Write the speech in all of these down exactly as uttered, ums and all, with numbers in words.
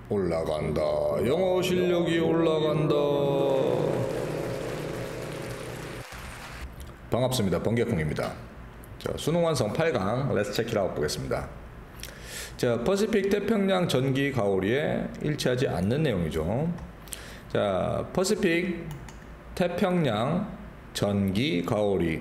올라간다. 영어 실력이 올라간다. 반갑습니다. 번개콩입니다. 자, 수능 완성 팔 강 Let's check it out 보겠습니다. 자, 퍼시픽 태평양 전기 가오리에 일치하지 않는 내용이죠. 자, 퍼시픽 태평양 전기 가오리.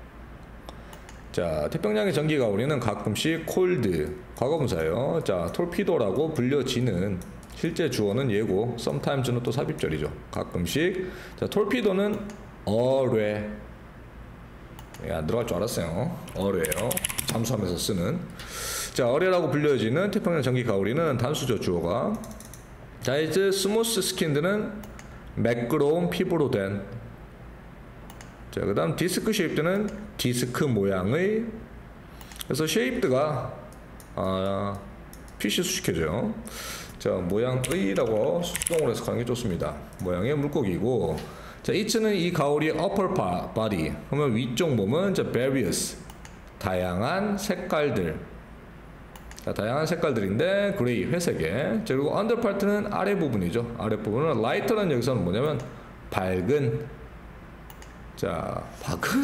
자, 태평양의 전기 가오리는 가끔씩 콜드 과거분사예요. 자, 톨피도라고 불려지는 실제 주어는 예고, sometimes는 또 삽입절이죠. 가끔씩. 자, 톨피도는 어뢰. 예, 안 들어갈 줄 알았어요. 어뢰예요. 잠수하면서 쓰는. 자, 어뢰라고 불려지는 태평양 전기 가오리는 단수죠, 주어가. 자, 이제 스무스 스킨드는 매끄러운 피부로 된. 자, 그 다음 디스크 쉐입드는 디스크 모양의. 그래서 쉐입드가 아, 피시 수식해줘요. 자, 모양의라고 수동으로 해석하는 게 좋습니다. 모양의 물고기고. 자, it는 이 가오리의 upper body. 그러면 위쪽 몸은 자, various 다양한 색깔들. 자, 다양한 색깔들인데 그레이 회색에. 자, 그리고 under part는 아래 부분이죠. 아래 부분은 light는 여기서는 뭐냐면 밝은. 자, 밝은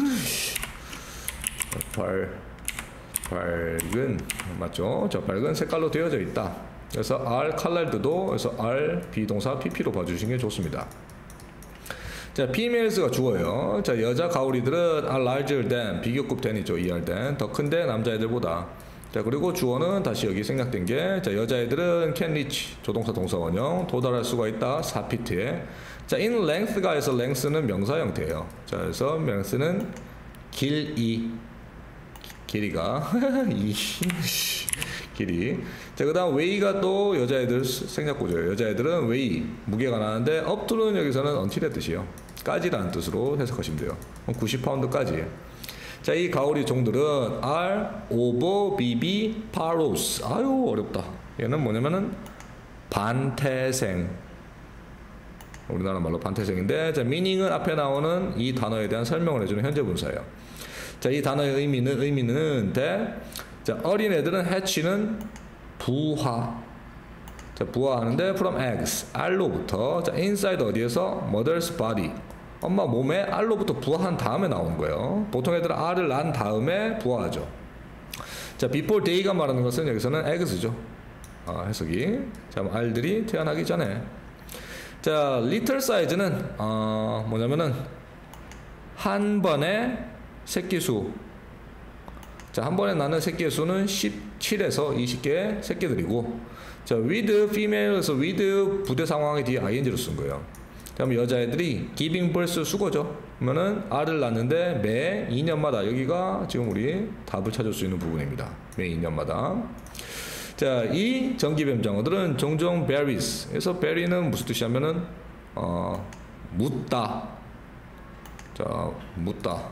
밝 밝은 맞죠? 자, 밝은 색깔로 되어져 있다. 그래서 are colored도 그래서 are 비동사 pp로 봐주시는 게 좋습니다. 자, females가 주어요. 자, 여자 가오리들은 are larger than 비교급 than이죠. er than 더 큰데 남자애들보다. 자, 그리고 주어는 다시 여기 생략된 게 자, 여자애들은 can reach 조동사 동사 원형 도달할 수가 있다. 사 피트에. 자, in length가 해서 length는 명사 형태예요. 자, 그래서 length는 길이 길이가 이 길이. 자, 그 다음 weight가 또 여자애들 생략구조예요. 여자애들은 weigh 무게가 나는데 up to는 여기서는 until의 뜻이에요. 까지라는 뜻으로 해석하시면 돼요. 구십 파운드까지. 자, 이 가오리 종들은 are ovoviviparous. 아유, 어렵다. 얘는 뭐냐면은 반태생. 우리나라 말로 반태생인데, 자, meaning은 앞에 나오는 이 단어에 대한 설명을 해주는 현재 분사예요. 자, 이 단어의 의미는, 의미는, 대, 자, 어린애들은 hatch는 부화. 자, 부화하는데, from eggs, 알로부터, 자, inside 어디에서? mother's body. 엄마 몸에 알로부터 부화한 다음에 나오는 거예요. 보통 애들은 알을 낳은 다음에 부화하죠. 자, before day가 말하는 것은 여기서는 eggs죠. 아, 해석이. 자, 알들이 태어나기 전에. 자, little size는 어, 뭐냐면은 한 번에 새끼수. 자, 한 번에 낳는 새끼의 수는 십칠에서 이십 개의 새끼들이고. 자, with female에서 with 부대 상황에 뒤에 ing를 쓴 거예요. 그다음 여자애들이 giving birth 수거죠. 그러면은 알을 낳는데 매 이 년마다 여기가 지금 우리 답을 찾을 수 있는 부분입니다. 매 이 년마다. 자, 이 전기뱀장어들은 종종 berries. 그래서 berry는 무슨 뜻이냐면은 어, 묻다. 자, 묻다.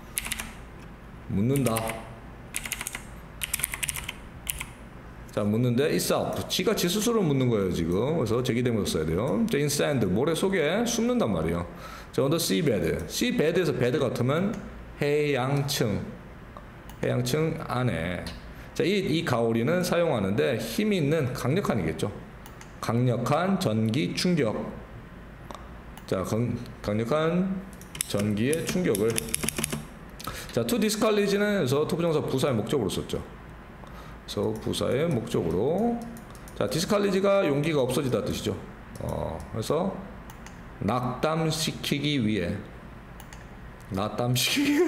묻는다. 자, 묻는데 itself. 지가 지 스스로 묻는 거예요, 지금. 그래서 제기되면서 써야 돼요. 자, in sand. 모래 속에 숨는단 말이에요. 자, on the seabed. seabed에서 bed 같으면 해양층. 해양층 안에. 자, 이, 이 가오리는 사용하는데 힘이 있는 강력한이겠죠. 강력한 전기 충격. 자, 강, 강력한 전기의 충격을. 자, to discourage는 그래서 to 부정사 부사의 목적으로 썼죠. 그래서 부사의 목적으로. 자, discourage가 용기가 없어지다 뜻이죠. 어, 그래서 낙담시키기 위해. 낙담시키기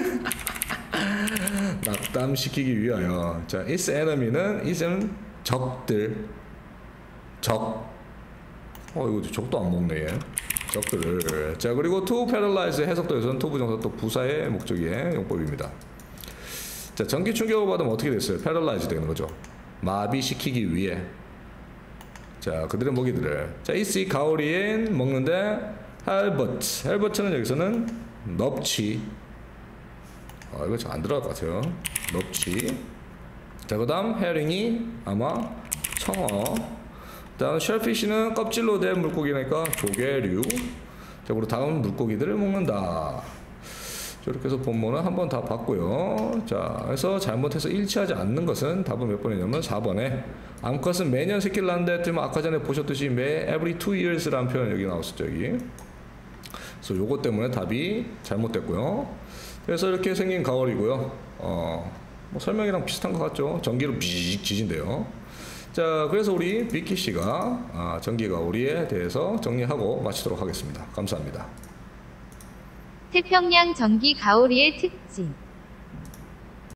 낙담시키기 위하여. 자, its enemy는 it은 적들. 적. 어, 이거 적도 안 먹네, 얘. 적들을. 자, 그리고 to paralyze 해석도에서는 to 부정사 또 부사의 목적의 용법입니다. 자, 전기 충격을 받으면 어떻게 됐어요? paralyze 되는 거죠. 마비시키기 위해. 자, 그들의 먹이들을. 자, 이 가오리엔 먹는데 halibut. halibut는 여기서는 넙치. 아, 이거 잘 안 들어갈 것 같아요. 넙치. 자, 그 다음 해링이 아마 청어. 그 다음 쉘피쉬는 껍질로 된 물고기니까 조개류. 자, 그리고 다음 물고기들을 먹는다. 이렇게 해서 본문은 한 번 다 봤고요. 자, 그래서 잘못해서 일치하지 않는 것은 답은 몇 번이냐면 사 번에 암컷은 매년 새끼를 낳는다 했지만 아까 전에 보셨듯이 매 every two years라는 표현 여기 나왔었죠. 여기. 그래서 요거 때문에 답이 잘못됐고요. 그래서 이렇게 생긴 가오리고요. 어, 뭐 설명이랑 비슷한 것 같죠. 전기로 비직 지진대요. 자, 그래서 우리 비키 씨가 아, 전기 가오리에 대해서 정리하고 마치도록 하겠습니다. 감사합니다. 태평양 전기 가오리의 특징.